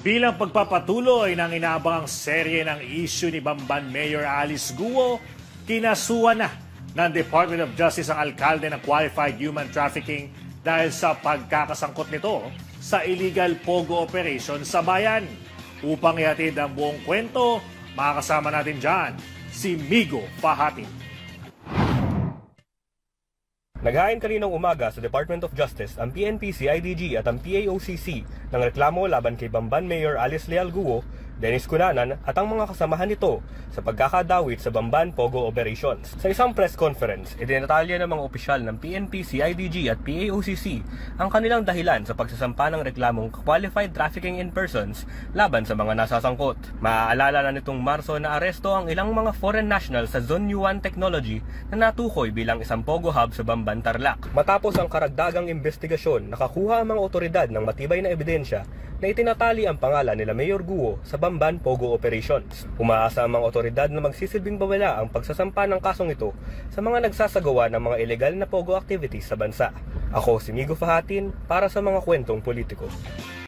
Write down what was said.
Bilang pagpapatuloy ng inaabangang serye ng issue ni Bamban Mayor Alice Guo, kinasuhan na ng Department of Justice ang alkalde ng Qualified Human Trafficking dahil sa pagkakasangkot nito sa illegal pogo operation sa bayan. Upang ihatid ang buong kwento, makakasama natin dyan si Migo Fahatin. Naghain kaninang umaga sa Department of Justice ang PNP-CIDG at ang PAOCC ng reklamo laban kay Bamban Mayor Alice Leal Guo, Dennis Cunanan at ang mga kasamahan nito sa pagkakadawit sa Bamban Pogo Operations. Sa isang press conference, idinatalya ng mga opisyal ng PNP-CIDG at PAOCC ang kanilang dahilan sa pagsasampa ng reklamong qualified trafficking in persons laban sa mga nasasangkot. Maaalala na nitong Marso na aresto ang ilang mga foreign national sa Zone 1 Technology na natukoy bilang isang Pogo hub sa Bamban, Tarlac. Matapos ang karagdagang investigasyon, nakakuha ang mga otoridad ng matibay na ebidensya na itinatali ang pangalan nila Mayor Guo sa Bamban Pogo Operations. Umaasa ang mga otoridad na magsisilbing babala ang pagsasampa ng kasong ito sa mga nagsasagawa ng mga ilegal na Pogo activities sa bansa. Ako si Migo Fahatin para sa mga kwentong politiko.